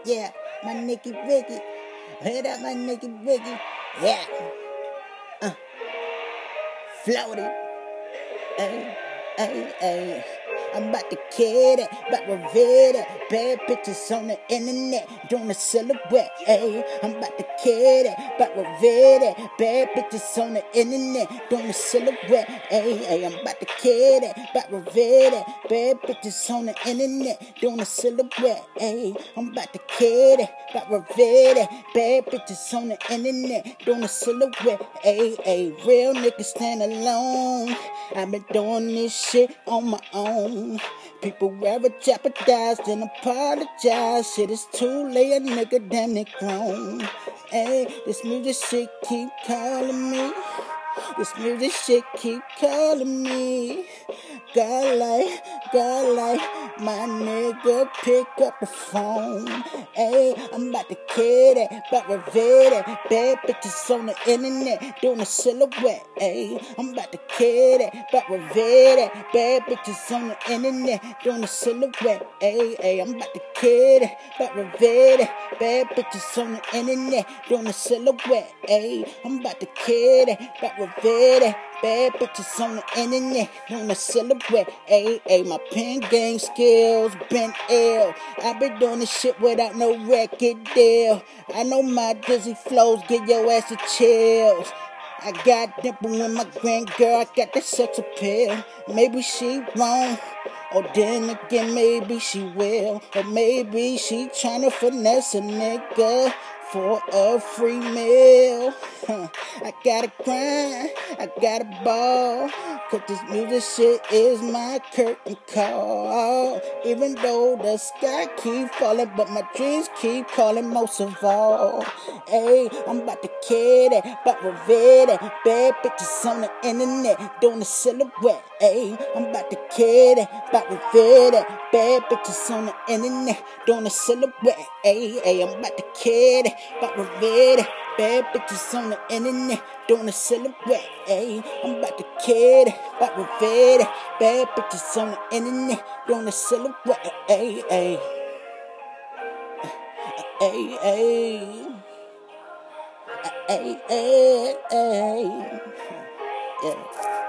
Yeah, my Nicky Ricky. Hit up my Nicky Ricky. Yeah. Floaty. Ay, ay, ay. I'm about to kid it, about to reveal it. Bad pictures on the internet, doing a silhouette. Ay, I'm about to kid it, about to reveal it. Bad pictures on the internet, doing a silhouette. Ay, ay, I'm about to kid it, about to reveal it. Bad pictures on the internet, doing a silhouette. Ay, I'm about to kid it, about to reveal it. Bad pictures on the internet, doing a silhouette. Ay, ay, real niggas stand alone. I've been doing this shit on my own. People rather jeopardize than apologize. Shit is too late, a nigga damn it grown. Hey, this music shit keep calling me. This music shit keep calling me. God like, my nigga pick up the phone. Hey, I'm about to kid it, about to reveal it. Bad bitches on the internet, doing a silhouette. Hey, I'm about to kid it, about to reveal it. Bad bitches on the internet, doing a silhouette. Hey, hey, I'm about to kid it, about to reveal it. Bad bitches on the internet, doing a silhouette. Hey, I'm about to kid it, about to reveal it. Bad bitches on the internet, doing a silhouette. Ayy, ayy, my pen game skills been ill. I been doing this shit without no record deal. I know my dizzy flows get your ass the chills. I got dimple with my grand girl, I got that sex appeal. Maybe she won't, or then again maybe she will. Or maybe she tryna finesse a nigga for a free meal. I gotta grind, I gotta ball, cause this music shit is my curtain call. Even though the sky keep falling, but my dreams keep calling most of all. Hey, I'm about to kid it, about to reveal it. Bad bitches on the internet, doing a silhouette. Hey, I'm about to kid it, about to reveal it. Bad bitches on the internet, doing a silhouette. Hey, hey, I'm about to kid it, about to reveal it. Bad bitches on the internet, doing a silhouette. Ayy, I'm about to kid it, about to reveal it. Bad bitches on the internet, doing a silhouette. Ayy, ayy, ayy, ayy, ayy, ayy, ayy. Yeah.